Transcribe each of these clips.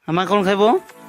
हमा कौन खाइबो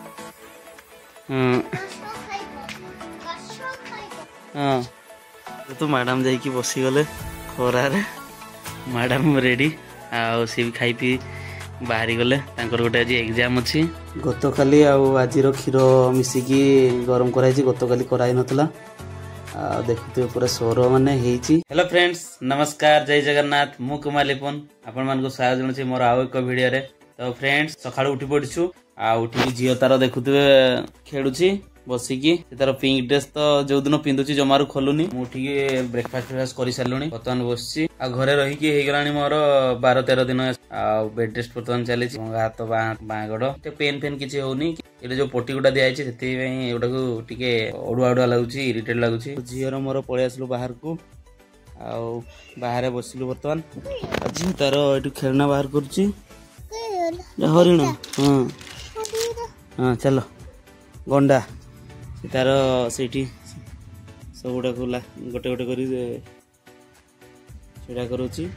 हाँ तो मैडम जाइकी बसी गले खरारे मैडम रेडी आउ सी भी खाई पी बाहरी गले गोटे आज एग्जाम अच्छी गत काली आज क्षीर मिसिकी गरम कराई गत काली कराई नथला देखुए पूरा सौर माने हेलो फ्रेंड्स नमस्कार जय जगन्नाथ मु कुमार लिपुन आपण मानको स्वागत जणाउछि मोर आउ एक वीडियो रे। तो फ्रेंड्स सकाळु उठी पड़िछु उठी झियो तार देखुए खेलुछि बसिकी तार पिंक ड्रेस तो जो दिन पिंधुछि जमारू खोलुनी मु उठी ब्रेकफास्ट कर सारूनी बर्तमान बसछि घरे रही हेगलानी मोर 12-13 दिन बेड रेस्ट बर्तमान चली हाथ बाँ गोड़ पेन फेन किसी होनी ये जो पट्टी गुटा दिखाई से टिके अड़ुआ अड़ुआ लगुच इरिटेट लगुच झीर मोर पलि आसलु बाहर को बाहर बसिलु बर्तमान झी तार ये खेलना बाहर करुच्ची हरिण हाँ हाँ चलो गंडा तार से सब गुड़ा गोटे गोटे कर करुच्ची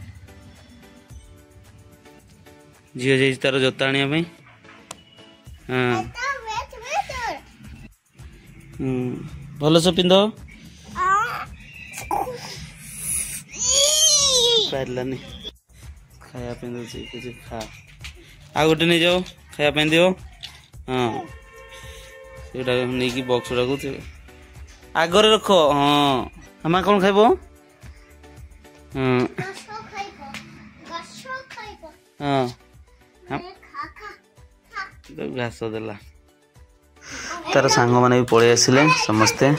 झील जाइए तार जोता आने हाँ भल से पिंध पारानी खाया पिंधुची खा आ गोटे नहीं जाओ खाया दियो हाँ नहीं बक्स गुड़ा आगरे रख हाँ हमा कौन खाइब हाँ घास देला तार सांग मैंने भी पलि आसिले समस्ते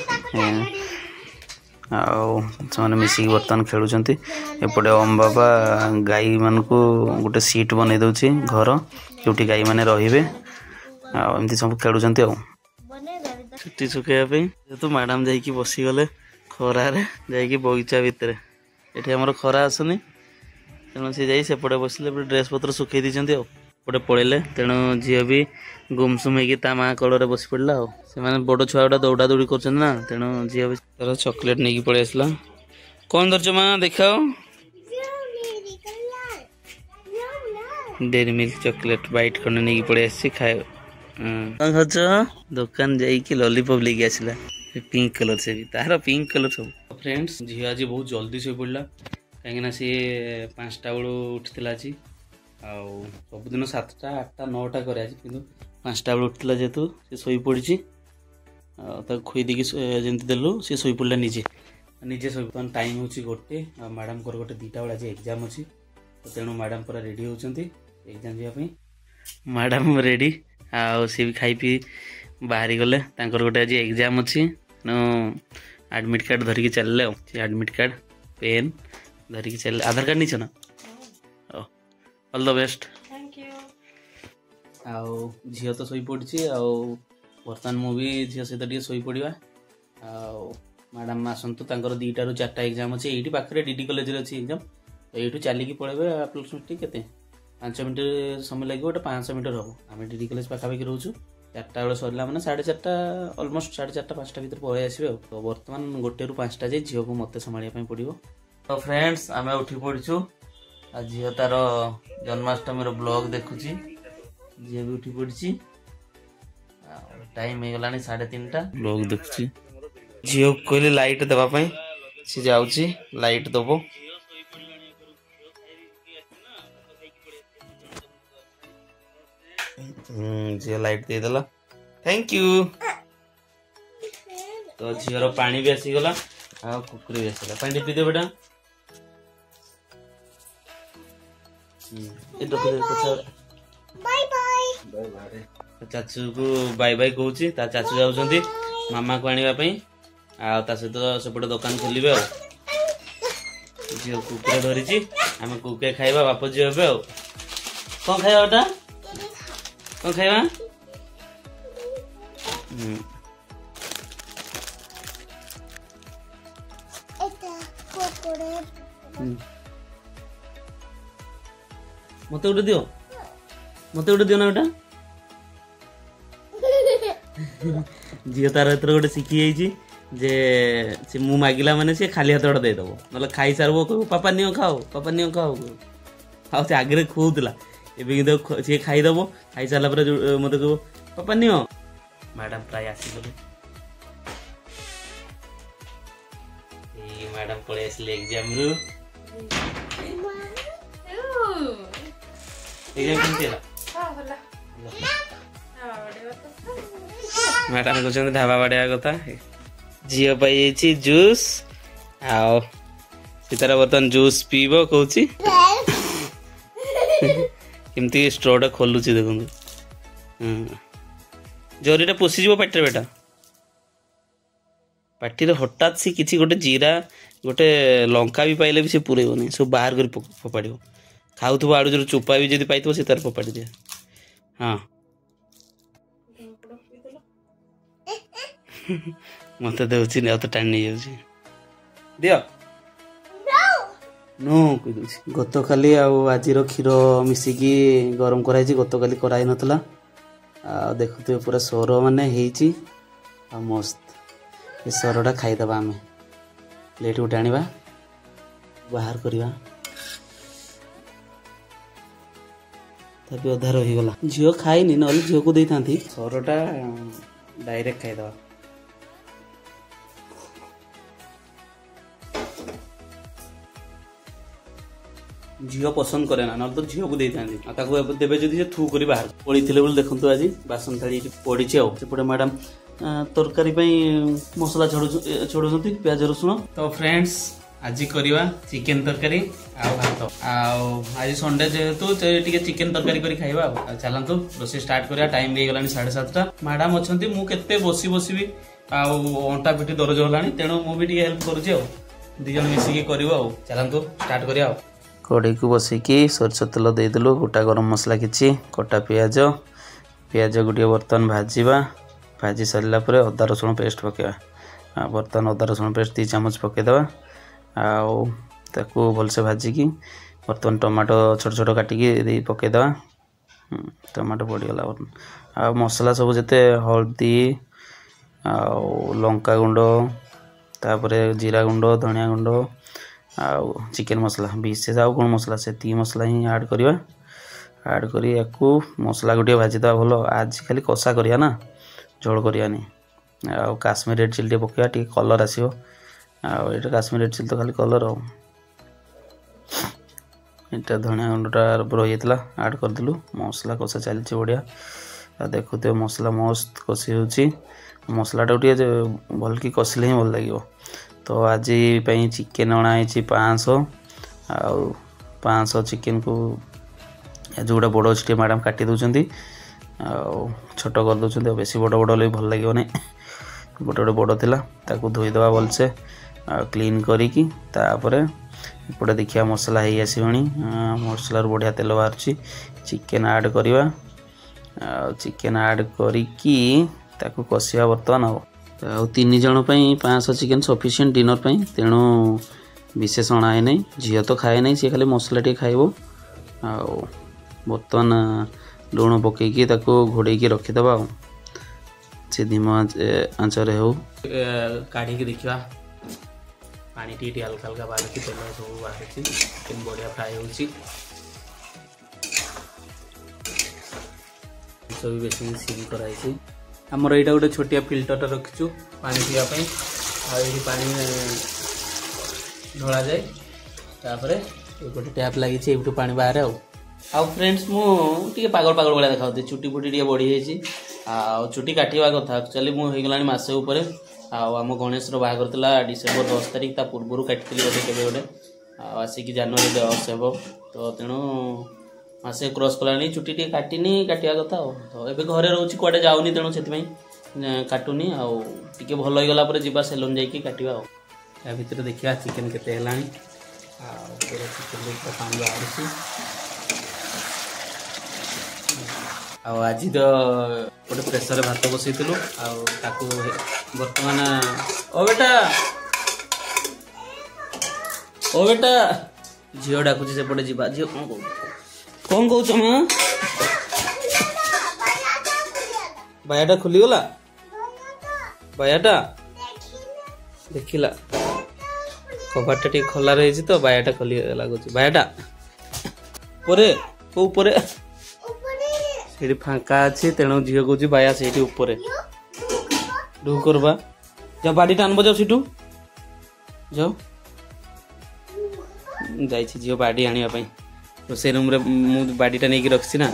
आने मिसिक बर्तमान खेलुंट एपटे ओम बाबा गाई मान को गोटे सीट बन दौर घर जो गाई मैंने रे आमती सब खेलुंट छुट्टी सुखाइवाई जेहतु मैडम जाइकी बसीगले खरारे जाइकी बगीचा भितर ये आमर खरा आसुनी तेणु सी जाई सेपटे बसिले ड्रेस पत्र सुखई दीजिए पटे पड़े तेणु झील भी गुमसुम हो माँ कलर बस पड़ा से बड़ छुआ गुड़ा दौड़ा दौड़ी कर तेणु झील भी तार चॉकलेट नहीं पलि आसला कौन धरच माँ देखाओ डेरी मिल्क चॉकलेट बाइट खंडे नहीं पलि आस खाए खर्च दुकान जाइए लॉलीपॉप लेके आसला पिंक कलर से भी तार पिंक कलर सब फ्रेंड्स झील आज बहुत जल्दी शो पड़ा कहीं सी 5टा बेलू उठिला आज सबुदिन 7टा 8टा 9टा करे आज कि 5टा बेलू उठिला जेहेतु सी शोई पड़ी खुई देकी जमी देलु सी शोई पड़ा निजे निजे शो टाइम हूँ गोटे मैडम को गोटे 2टा बेले आज एग्जाम अच्छी तो तेणु मैडम पूरा रेडी होती एग्जाम जावाई मैडम रेडी सी भी खाई पी बाहरी गले गोटे आज एग्जाम अच्छी एडमिट कार्ड धरिकी चलले एडमिट कार्ड पेन धरिकी चल आधार कार्ड नहीं ना all the best thank you झील तो शोई पड़ी बर्तमान मुझे झील सहित शोई पड़ा मैडम आसतु 2टा ରୁ 4टा एग्जाम अच्छे ये पाखे डीडी कॉलेज अच्छी एग्जाम ये चलिकी पड़े आपके के 5 मिनट समय लगे गोटे 500 मीटर हम आम डीडी कॉलेज पाखापाखि रोचु 4टा बेले सरला मैंने 4:30 अलमोस्ट 4:30 5टा भितर पलि आसबे तो बर्तमान 1 ରୁ 5टा जाए झील को मत संभाल पड़ो तो फ्रेंड्स आम उठी पड़ीचु झील तार जन्माष्टमी ब्लॉग देखुची झील भी उठी पड़ी टाइम हो गला 3:30 ब्लॉग देखुची झील कहली लाइट देवाई सी जाऊँगी लाइट दब झील लाइट देदेला थैंक यू तो झील पानी भी आसीगला कुकुरी भी आसला पानी पी दे बेटा चाचू को बाय बाय कहूँ चाचू जाऊँगी मामा को आने सहित सेपटे दुकान खोलिए झील कुकुर धरी आम कुकुर खाइबा बाप झी हे कौन खाइबा बेटा कौन खाइबा मत गोटे दियो ना बेटा झील तार एथर गोटे शिखी जे सी मु मागिला माने सी खाली हाथ दे दबो नले खाई सारबो पापा नियो खाओ आगे खुला एबे सी खाईदेव खाई सारा मत कह पापा नियो मैडम प्राय आसीगले मैडम पड़े आसले एग्जाम रु एग्जाम केमती हला मैडम कहते ढाबा बाड़िया कथा झील पाई जूस आओ सीतार बर्तमान जूस पीब कौच केमती स्ट्रॉटा खोलुची देखो जरीटा पशिज पाटे बेटा पार्टी हठात सी किसी गोटे जीरा गोटे लंका भी पाइले भी से पुरेबनी सब बाहर कर फोपाड़ खाऊ आड़ू जो चोपा भी जब पाई से तार फोपाड़ी दिए हाँ मत दे तो टाइम नहीं जाऊँ दियो नो गत काली आज क्षीर मिसिकी गरम कराई गत काली कराई नतला देखुए पूरा सर माने मस्त ये सरटा खाईदबा आम प्लेट गोटे आनिबा बाहर करवा तभी अधा रहीगला झील खाईनी ना झील को देता सरटा डायरेक्ट खाईदबा झील पसंद करे ना तो झील को देता देवे जदि थू कर बाहर पड़ी थे बोले देखो आज बासन थाली पड़ी सेपटे मैडम तरकारी मसला छोड़ प्याज रसुण तो फ्रेंड्स आज करवा चिकेन तरकारी भात आज संडे जेहेतु चिकेन तरकारी कर खाइबा चलतु रोषे स्टार्ट करा टाइम भी गलानी 7:30 मैडम अच्छा मुझे बसी बसी भी अंटा पिठी दरज होलानी तेणु मुझे हेल्प करुँच दिज मिसिकी कर चलतु स्टार्ट करा कड़े को बसिकी सरष तेल देदेलु गोटा गरम मसला किछि कटा पियाज पियाज गोटे बर्तन भाजवा भाजी सारा पर अदा रसुण पेस्ट पकेवा बर्तन अदा रसुण पेस्ट 2 चामच पकईदे ताकू भलसे भाजिकी बर्तन टमाटो छोट छोट काटिकी पकईदे टमाटो पड़गला आ मसला सब जिते हल्दी लंका गुंड तापर जीरा गुंड धनिया गुंड आउ चिकेन मसला विशेष आउ कौन मसला से मसला ही ऐड करवा ऐड करी मसला गोटे भाजीदा भल आज खाली कषा करिया ना झोल करियानी आउ काश्मीर रेड चिली पकड़ा टी कलर आसो आटा काश्मीर रेड चिली तो खाली कलर आटा धनिया गुंडटा रही ऐड करदेलु मसला कषा चलती बढ़िया देखुते मसला मस्त कषि हो मसलाटा गोटे भल कि कषिले ही भल लगे तो आज चिकेन अणाई 500 आउ 500 चिकेन को जोड़ा बड़ अच्छे मैडम काटी दौरान छोट कर दौरान बेस बड़ बड़ लगे भल लगे नहीं गोटे गोटे बड़ थिला ताकू धोईदे भलसे क्लीन करिकी एपटे देखिए मसला ही आसबनी मसलार बढ़िया तेल बाहर चिकेन ऐड करवा चिकेन ऐड करिकी ताकू कषिया बर्तमान हम आ 3 जन 500 चिकेन सफिशिएंट डिनर तेणु विशेष अणाए नहीं झील तो खाए नहीं सी खाली मसला टे खाइबो बर्तमान लुण पकईकी घोड़े रखीदबा से धीम आंचरे हो काढ़ी देखा पानी टी हल्का हल्का बाहर तेल सब बाहर चिकेन बढ़िया फ्राए हो सब बेस सील कराई आमर यहाँ गोटे छोटिया फिल्टर रखीचु पानी पीवाई आई पानी ढला जाए तापर गोटे टैप लगी पानी बाहर आउ फ्रेंड्स मुझे पागल पागल भाया देखा चुटी फुटी टे बढ़ी जाइए चुटी काटिया कथा एक्चुअली मुझे मसे उपर आम गणेश बाहर डिसेम्बर 10 तारिख ता पूर्व काटी गोटे गोटे आसिक जनवरी 10 हे तो तेणु मसे क्रॉस कलानी चुटी टे काटिनी काटिया कथा तो एबे घरे रोची कुआडे जाउनी तेणु से काटुनी आउ टिके भल हो गला पर जीवा सेलून जाइए काटिवा या भितर देखिया चिकेन केते हेलानी आ पूरा चिकेन पूरा पानी बाहर आज तो गोटे प्रेसर भात बसईलु बर्तमान ओ बेटा झील डाकुची सेपटे जीवा झील कौन कौच माँ बायाटा खुलीगला बायाटा देखला कबाटा टे खोला रही तो बायाटा खोली लगुच बायाटा परे को परे ये फांका अच्छी तेणु झील कौच बाया से ऊपर डू करवा जा बाड़ी टाणब जाओ सीटू जाओ जाई झील बाड़ी आने रोसे रूम मु बाड़ीटा नहीं रखी ना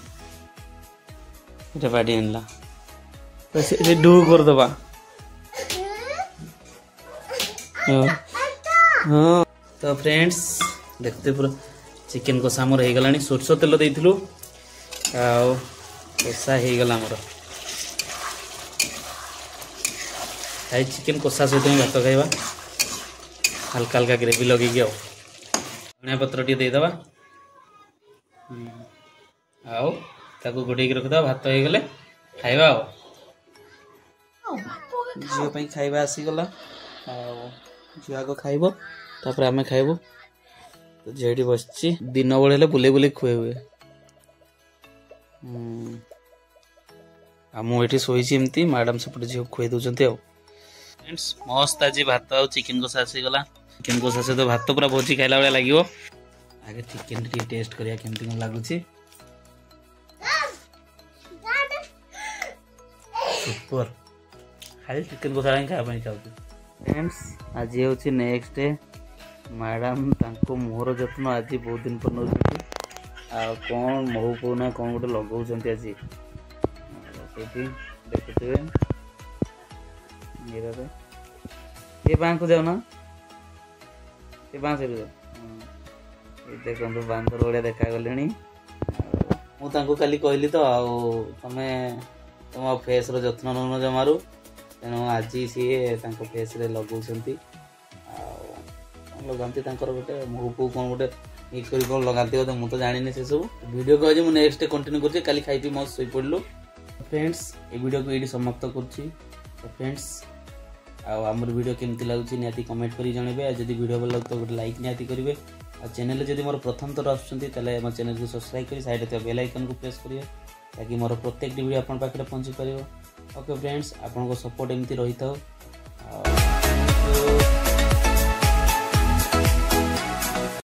ये बाड़ी आनला तो से डू करदबा हाँ तो फ्रेंड्स देखते पूरा चिकेन कषा मोर हो गला सोरष तेल देइथिलु कषा हो गला मोर खाई चिकेन कषा सहित भात खाइबा हल्का हल्का ग्रेवी लगे धनिया पत्र टी देदबा आओ ताको घोड़े रखिदा भात हो गले खाइबा झील खाइबा आसीगला झील आग खाइब तापर आमे खाइबो तो झील बस दिन बेले बुले बुले खुए हुए मुझे शोची मैडम सेपटे झील खुए दौरान फ्रेंड्स मस्त आज भात आ चिकेन कषा आसीगला चिकेन कषा सहित भात पूरा भोजी खाइला भाया लगे आगे चिकेन टी टेस्ट करिया केमती कौन लगुच सुपर खाली चिकेन कषा खावाई चाहूँ फ्रेंड्स आज हूँ नेक्स्ट डे मैडम तांको मोहर जत्न आज बहुत दिन पर नौ कौन महू कौना कौन गोटे लगाउं आज देखुए ये बैंक को जाओ ना ये बाँस देखो बांदर भाया देखा गले मुझे खाली कहली तो आमे तुम फेस रत्न नौन जमारू तेणु आज सी फेस लगाते लगाती गोटे मुह फू कौन गोटे मिक्स कर कौन लगाती मुझे तो जानी से सब वीडियो को आज मुझे नेक्स्ट कंटिन्यू कर काली खाई पी मस्त शोई पड़लु फ्रेंड्स ये वीडियो को ये समाप्त कर फ्रेंड्स आमर वीडियो केमती लगुच निहाती कमेंट कर जनइबे जब वीडियो भल लगे तो गोटे लाइक निहाती करेंगे और चैनल जब मोर प्रथम थर आसुँच मो चैनल को सब्सक्राइब कर साइड बेल आइकन को प्रेस करेंगे ताकि मोर प्रत्येक वीडियो आपन पाखे पहुँची पार ओके फ्रेंड्स आपन को सपोर्ट एमती रही था।